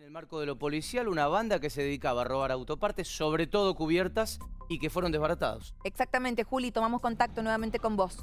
el marco de lo policial, una banda que se dedicaba a robar autopartes, sobre todo cubiertas, y que fueron desbaratados. Exactamente, Juli, tomamos contacto nuevamente con vos.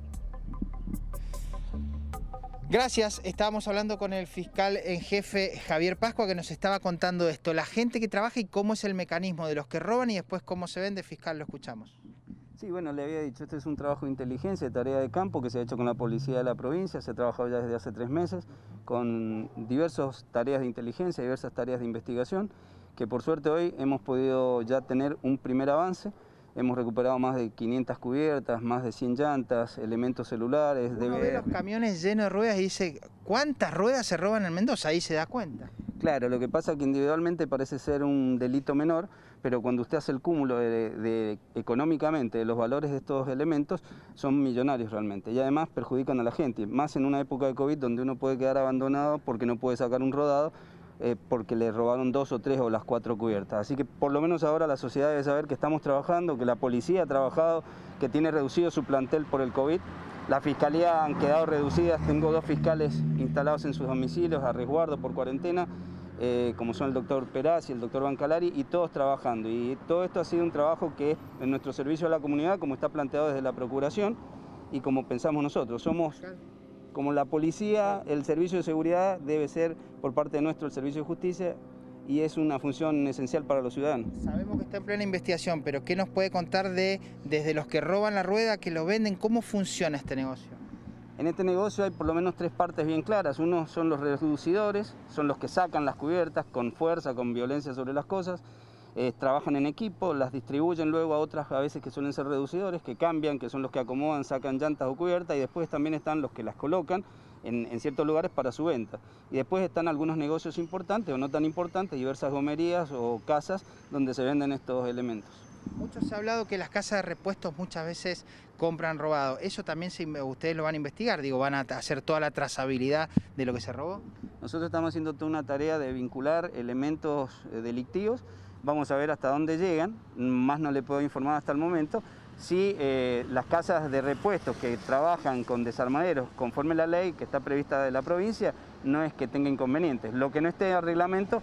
Gracias, estábamos hablando con el fiscal en jefe Javier Pascua, que nos estaba contando esto, la gente que trabaja y cómo es el mecanismo de los que roban y después cómo se vende. Fiscal, lo escuchamos. Sí, bueno, le había dicho, este es un trabajo de inteligencia, de tarea de campo que se ha hecho con la policía de la provincia, se ha trabajado ya desde hace 3 meses con diversas tareas de inteligencia, diversas tareas de investigación, que por suerte hoy hemos podido ya tener un primer avance. Hemos recuperado más de 500 cubiertas, más de 100 llantas, elementos celulares. Uno ve los camiones llenos de ruedas y dice, ¿cuántas ruedas se roban en Mendoza? Ahí se da cuenta. Claro, lo que pasa es que individualmente parece ser un delito menor, pero cuando usted hace el cúmulo económicamente de los valores de estos elementos, son millonarios realmente. Y además perjudican a la gente, más en una época de COVID donde uno puede quedar abandonado porque no puede sacar un rodado, porque le robaron 2 o 3 o las 4 cubiertas. Así que por lo menos ahora la sociedad debe saber que estamos trabajando, que la policía ha trabajado, que tiene reducido su plantel por el COVID. La fiscalía han quedado reducidas, tengo 2 fiscales instalados en sus domicilios a resguardo por cuarentena, como son el doctor Peraz y el doctor Bancalari, y todos trabajando. Y todo esto ha sido un trabajo que es en nuestro servicio a la comunidad, como está planteado desde la Procuración y como pensamos nosotros. Somos como la policía, el servicio de seguridad debe ser por parte de nuestro el servicio de justicia y es una función esencial para los ciudadanos. Sabemos que está en plena investigación, pero ¿qué nos puede contar desde los que roban la rueda, que lo venden? ¿Cómo funciona este negocio? En este negocio hay por lo menos 3 partes bien claras. Uno son los reducidores, son los que sacan las cubiertas con fuerza, con violencia sobre las cosas. Trabajan en equipo, las distribuyen luego a otras a veces que suelen ser reducidores, que cambian, que son los que acomodan, sacan llantas o cubiertas, y después también están los que las colocan en ciertos lugares para su venta. Y después están algunos negocios importantes o no tan importantes, diversas gomerías o casas donde se venden estos elementos. Mucho se ha hablado que las casas de repuestos muchas veces compran robado. ¿Eso también ustedes lo van a investigar? Digo, ¿van a hacer toda la trazabilidad de lo que se robó? Nosotros estamos haciendo toda una tarea de vincular elementos delictivos. Vamos a ver hasta dónde llegan, más no le puedo informar hasta el momento. Si las casas de repuestos que trabajan con desarmaderos conforme a la ley que está prevista de la provincia, no es que tenga inconvenientes. Lo que no esté en reglamento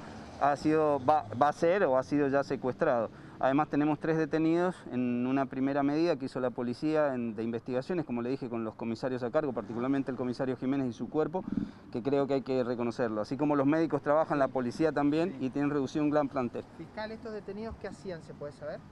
va a ser o ha sido ya secuestrado. Además tenemos 3 detenidos en una primera medida que hizo la policía de investigaciones, como le dije, con los comisarios a cargo, particularmente el comisario Jiménez y su cuerpo, que creo que hay que reconocerlo. Así como los médicos trabajan, la policía también, y tienen reducido un gran plantel. Fiscal, ¿estos detenidos qué hacían, se puede saber?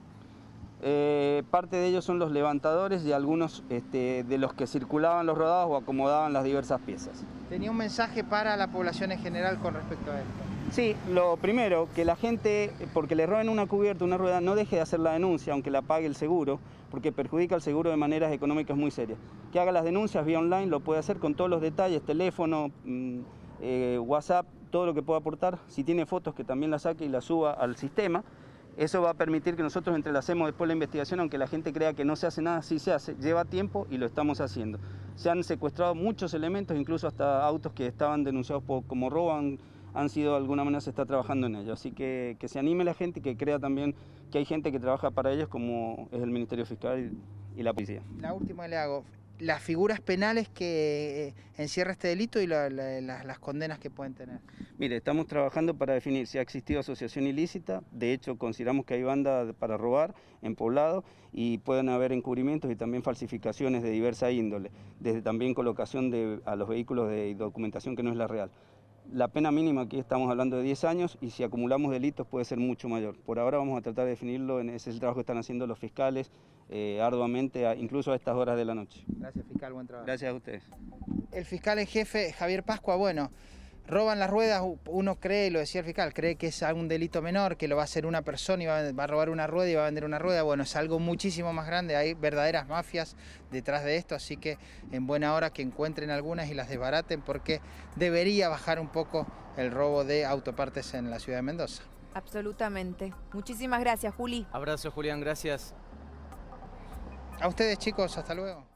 Parte de ellos son los levantadores y algunos de los que circulaban los rodados o acomodaban las diversas piezas. ¿Tenía un mensaje para la población en general con respecto a esto? Sí, lo primero, que la gente, porque le roben una cubierta, una rueda, no deje de hacer la denuncia, aunque la pague el seguro, porque perjudica al seguro de maneras económicas muy serias. Que haga las denuncias vía online, lo puede hacer con todos los detalles, teléfono, WhatsApp, todo lo que pueda aportar. Si tiene fotos, que también las saque y las suba al sistema. Eso va a permitir que nosotros entrelacemos después la investigación, aunque la gente crea que no se hace nada, sí se hace, lleva tiempo y lo estamos haciendo. Se han secuestrado muchos elementos, incluso hasta autos que estaban denunciados como robo, han sido de alguna manera, se está trabajando en ello. Así que se anime la gente y que crea también que hay gente que trabaja para ellos, como es el Ministerio Fiscal y la policía. La última le hago, las figuras penales que encierra este delito y las condenas que pueden tener. Mire, estamos trabajando para definir si ha existido asociación ilícita. De hecho, consideramos que hay banda para robar en poblado y pueden haber encubrimientos y también falsificaciones de diversa índole, desde también colocación a los vehículos de documentación que no es la real. La pena mínima aquí estamos hablando de 10 años y si acumulamos delitos puede ser mucho mayor. Por ahora vamos a tratar de definirlo, ese es el trabajo que están haciendo los fiscales arduamente, incluso a estas horas de la noche. Gracias, fiscal, buen trabajo. Gracias a ustedes. El fiscal en jefe, Javier Pascua, bueno, roban las ruedas, uno cree, lo decía el fiscal, cree que es algún delito menor, que lo va a hacer una persona y va a robar una rueda y va a vender una rueda. Bueno, es algo muchísimo más grande, hay verdaderas mafias detrás de esto, así que en buena hora que encuentren algunas y las desbaraten, porque debería bajar un poco el robo de autopartes en la ciudad de Mendoza. Absolutamente. Muchísimas gracias, Juli. Abrazo, Julián, gracias. A ustedes, chicos, hasta luego.